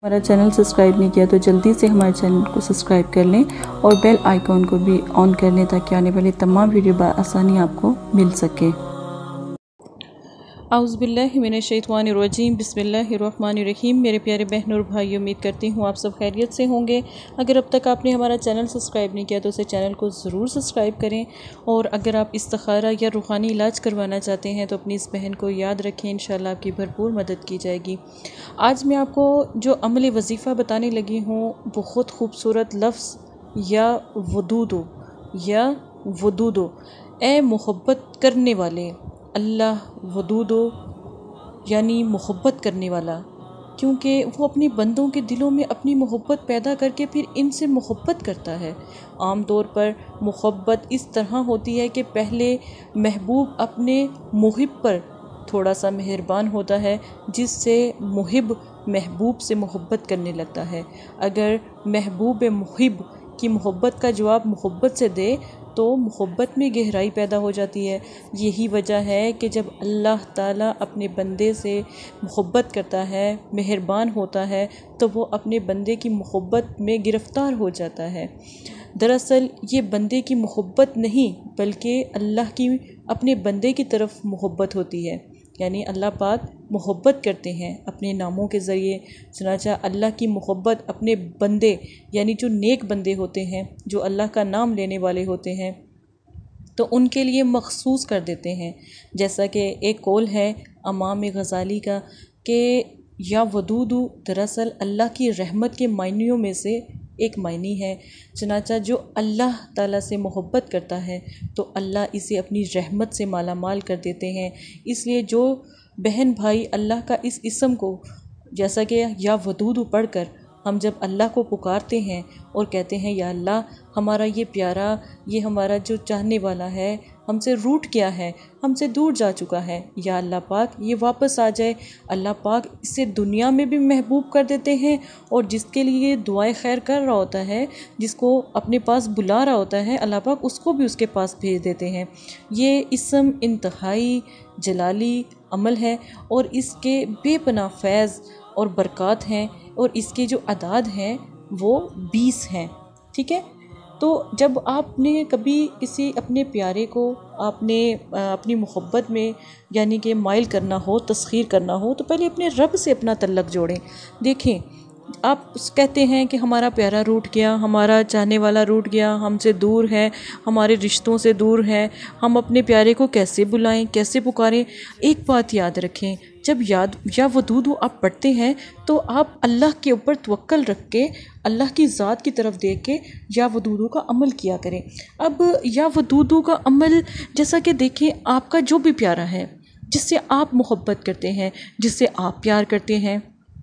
हमारा channel subscribe नहीं किया तो जल्दी से हमारे चैनल को सब्सक्राइब कर लें और बेल आइकॉन को भी ऑन कर लें ताकि आने वाले तमाम वीडियो आसानी आपको मिल सके। आउज़ुबिल्लाहि मिनश्शैतानिर्रजीम बिस्मिल्लाहिर्रहमानिर्रहीम। मेरे प्यारे बहनों और भाई, उम्मीद करती हूँ आप सब खैरियत से होंगे। अगर अब तक आपने हमारा चैनल सब्सक्राइब नहीं किया तो उसे चैनल को ज़रूर सब्सक्राइब करें। और अगर आप इस्तिखारा या रूहानी इलाज करवाना चाहते हैं तो अपनी इस बहन को याद रखें, इंशाल्लाह आपकी भरपूर मदद की जाएगी। आज मैं आपको जो अमल वजीफ़ा बताने लगी हूँ, बहुत खूबसूरत लफ्ज़ या वदूदो ए मोहब्बत करने वाले, अल्लाह वदूदो यानी मोहब्बत करने वाला, क्योंकि वो अपने बंदों के दिलों में अपनी मोहब्बत पैदा करके फिर इनसे मोहब्बत करता है। आम तौर पर मोहब्बत इस तरह होती है कि पहले महबूब अपने मुहिब पर थोड़ा सा मेहरबान होता है, जिससे मुहिब महबूब से मोहब्बत करने लगता है। अगर महबूब मुहिब की मोहब्बत का जवाब मोहब्बत से दे तो मोहब्बत में गहराई पैदा हो जाती है। यही वजह है कि जब अल्लाह ताला अपने बंदे से मोहब्बत करता है, मेहरबान होता है, तो वो अपने बंदे की मोहब्बत में गिरफ़्तार हो जाता है। दरअसल ये बंदे की मोहब्बत नहीं बल्कि अल्लाह की अपने बंदे की तरफ मोहब्बत होती है। यानी अल्लाह पाक मोहब्बत करते हैं अपने नामों के ज़रिए। चुनांचे अल्लाह की मोहब्बत अपने बंदे यानी जो नेक बंदे होते हैं, जो अल्लाह का नाम लेने वाले होते हैं, तो उनके लिए मखसूस कर देते हैं। जैसा कि एक कौल है इमाम गज़ाली का कि या वदूदु दरअसल अल्लाह की रहमत के मायनियों में से एक मायनी है। चुनांचे जो अल्लाह ताला से मोहब्बत करता है तो अल्लाह इसे अपनी रहमत से माला माल कर देते हैं। इसलिए जो बहन भाई अल्लाह का इस इसम को, जैसा कि या वदूदु पढ़कर हम जब अल्लाह को पुकारते हैं और कहते हैं या अल्लाह हमारा ये प्यारा, ये हमारा जो चाहने वाला है हमसे रूठ गया है, हमसे दूर जा चुका है, या अल्लाह पाक ये वापस आ जाए। अल्लाह पाक इसे दुनिया में भी महबूब कर देते हैं और जिसके लिए दुआएं खैर कर रहा होता है, जिसको अपने पास बुला रहा होता है, अल्लाह पाक उसको भी उसके पास भेज देते हैं। ये इसम इंतहाई जलाली अमल है और इसके बेपनाह फैज़ और बरक़ात हैं और इसके जो अदाद हैं वो 20 हैं। ठीक है, तो जब आपने कभी किसी अपने प्यारे को आपने अपनी मोहब्बत में यानी कि माइल करना हो, तस्खीर करना हो, तो पहले अपने रब से अपना तल्लक जोड़ें। देखें, आप कहते हैं कि हमारा प्यारा रूठ गया, हमारा चाहने वाला रूठ गया, हमसे दूर है, हमारे रिश्तों से दूर है, हम अपने प्यारे को कैसे बुलाएं, कैसे पुकारें। एक बात याद रखें, जब याद या वदूदु आप पढ़ते हैं तो आप अल्लाह के ऊपर तवक्कल रख के अल्लाह की ज़ात की तरफ देख के या वदूदु का अमल किया करें। अब या वदूदु का अमल जैसा कि देखें, आपका जो भी प्यारा है, जिससे आप मोहब्बत करते हैं, जिससे आप प्यार करते हैं,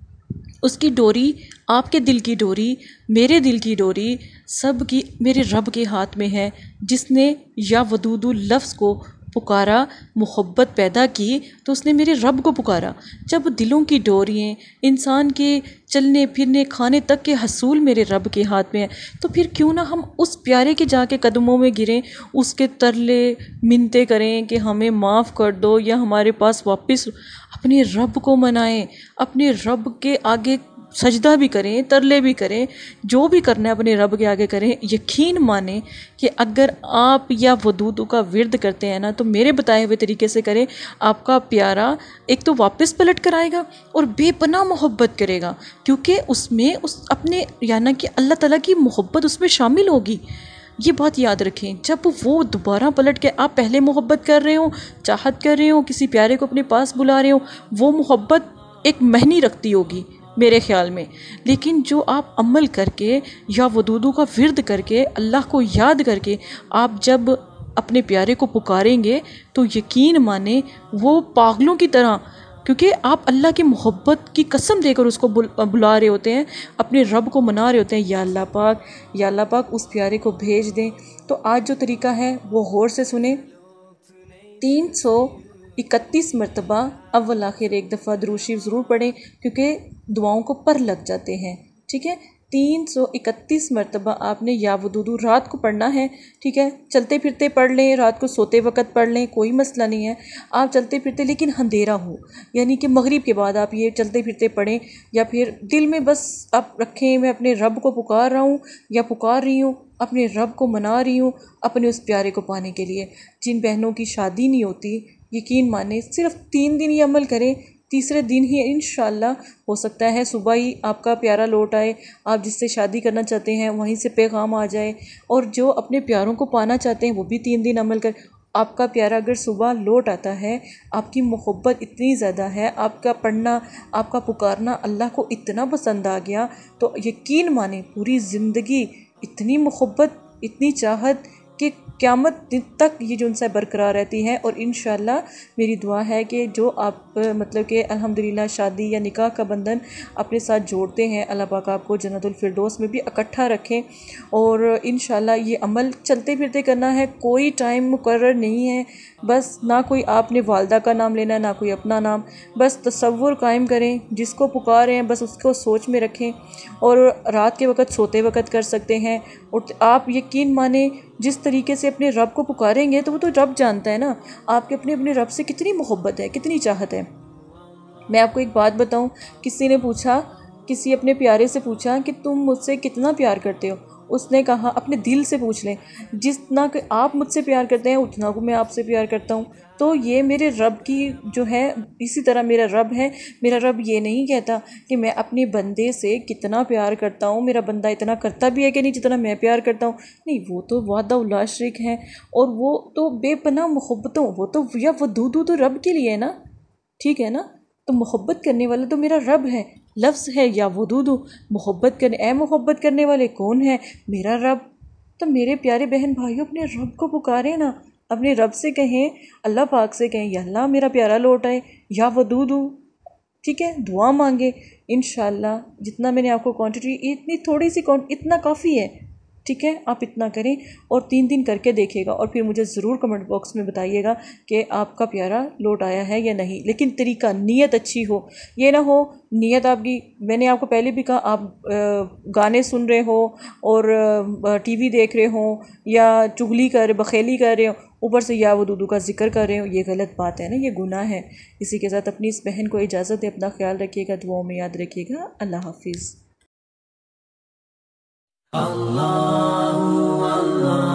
उसकी डोरी, आपके दिल की डोरी, मेरे दिल की डोरी, सब की मेरे रब के हाथ में है, जिसने या वदूदु लफ्ज़ को पुकारा, मोहब्बत पैदा की, तो उसने मेरे रब को पुकारा। जब दिलों की डोरियाँ, इंसान के चलने फिरने खाने तक के हसूल मेरे रब के हाथ में है, तो फिर क्यों ना हम उस प्यारे के जाके कदमों में गिरें, उसके तरले मिन्नतें करें कि हमें माफ़ कर दो या हमारे पास वापस, अपने रब को मनाएं, अपने रब के आगे सजदा भी करें, तरले भी करें, जो भी करना है अपने रब के आगे करें। यकीन माने कि अगर आप या वदूदु का विर्द करते हैं ना, तो मेरे बताए हुए तरीके से करें, आपका प्यारा एक तो वापस पलट कर आएगा और बेपनाह मोहब्बत करेगा, क्योंकि उसमें उस अपने यानी कि अल्लाह ताला की मोहब्बत उसमें शामिल होगी। ये बात याद रखें, जब वो दोबारा पलट के, आप पहले मोहब्बत कर रहे हो, चाहत कर रहे हो, किसी प्यारे को अपने पास बुला रहे हो, वो मोहब्बत एक महीनी रखती होगी मेरे ख़्याल में। लेकिन जो आप अमल करके या वदूदु का विर्द करके अल्लाह को याद करके आप जब अपने प्यारे को पुकारेंगे तो यकीन माने वो पागलों की तरह, क्योंकि आप अल्लाह की मोहब्बत की कसम देकर उसको बुला रहे होते हैं, अपने रब को मना रहे होते हैं, या अल्लाह पाक, या अल्लाह पाक उस प्यारे को भेज दें। तो आज जो तरीका है वो गौर से सुने। 331 मरतबा अव्वल आखिर एक दफ़ा दुरूद शरीफ ज़रूर पढ़ें, क्योंकि दुआओं को पर लग जाते हैं। ठीक है, 331 मरतबा आपने या वदूदू रात को पढ़ना है। ठीक है, चलते फिरते पढ़ लें, रात को सोते वक़्त पढ़ लें, कोई मसला नहीं है। आप चलते फिरते लेकिन अंधेरा हो, यानी कि मगरिब के बाद आप ये चलते फिरते पढ़ें, या फिर दिल में बस आप रखें मैं अपने रब को पुकार रहा हूँ या पुकार रही हूँ, अपने रब को मना रही हूँ अपने उस प्यारे को पाने के लिए। जिन बहनों की शादी नहीं होती, यकीन माने सिर्फ 3 दिन ये अमल करें, तीसरे दिन ही इंशाअल्लाह हो सकता है सुबह ही आपका प्यारा लौट आए, आप जिससे शादी करना चाहते हैं वहीं से पैगाम आ जाए। और जो अपने प्यारों को पाना चाहते हैं वो भी 3 दिन अमल कर, आपका प्यारा अगर सुबह लौट आता है, आपकी मोहब्बत इतनी ज़्यादा है, आपका पढ़ना आपका पुकारना अल्लाह को इतना पसंद आ गया, तो यकीन माने पूरी ज़िंदगी इतनी मोहब्बत इतनी चाहत कि क़यामत दिन तक ये जो उनसे बरकरार रहती है। और इंशाअल्लाह मेरी दुआ है कि जो आप मतलब कि अल्हम्दुलिल्लाह शादी या निकाह का बंधन अपने साथ जोड़ते हैं, अल्लाह पाक आपको जन्नतुल फिरदौस में भी इकट्ठा रखें। और इंशाअल्लाह ये अमल चलते फिरते करना है, कोई टाइम मुकर्रर नहीं है, बस ना कोई आपने वालदा का नाम लेना है ना कोई अपना नाम, बस तसव्वुर कायम करें, जिसको पुकारें हैं बस उसको सोच में रखें। और रात के वक़्त सोते वक़्त कर सकते हैं। और आप यकीन माने जिस तरीके से अपने रब को पुकारेंगे तो वो तो रब जानता है ना आपके अपने रब से कितनी मोहब्बत है, कितनी चाहत है। मैं आपको एक बात बताऊं, किसी ने पूछा, किसी अपने प्यारे से पूछा कि तुम मुझसे कितना प्यार करते हो। उसने कहा अपने दिल से पूछ लें, जितना कि आप मुझसे प्यार करते हैं उतना को मैं आपसे प्यार करता हूँ। तो ये मेरे रब की जो है, इसी तरह मेरा रब है। मेरा रब ये नहीं कहता कि मैं अपने बंदे से कितना प्यार करता हूँ, मेरा बंदा इतना करता भी है कि नहीं जितना मैं प्यार करता हूँ। नहीं, वो तो वादा ला शरीक है और वो तो बेपनाह मोहब्बतों, वो तो या वदूदू तो रब के लिए है ना, ठीक है ना। तो मोहब्बत करने वाला तो मेरा रब है, लफ्ज़ है या वदूदू, मोहब्बत करने, ए मोहब्बत करने वाले कौन है, मेरा रब। तो मेरे प्यारे बहन भाइयों अपने रब को पुकारें ना, अपने रब से कहें, अल्लाह पाक से कहें, या अल्लाह मेरा प्यारा लौट आए, या वदूदू, ठीक है, दुआ मांगे। इंशाअल्लाह जितना मैंने आपको क्वांटिटी, इतनी थोड़ी सी इतना काफ़ी है, ठीक है, आप इतना करें और 3 दिन करके देखिएगा और फिर मुझे ज़रूर कमेंट बॉक्स में बताइएगा कि आपका प्यारा लौट आया है या नहीं। लेकिन तरीका, नीयत अच्छी हो, ये ना हो नीयत आपकी, मैंने आपको पहले भी कहा, आप गाने सुन रहे हो और टीवी देख रहे हो या चुगली कर बखेली कर रहे हो, ऊपर से या वदूदू का जिक्र कर रहे हो, ये गलत बात है ना, ये गुनाह है। इसी के साथ अपनी इस बहन को इजाज़त दे, अपना ख्याल रखिएगा, दुआओं में याद रखिएगा। अल्लाह हाफिज़। Allah, Allah.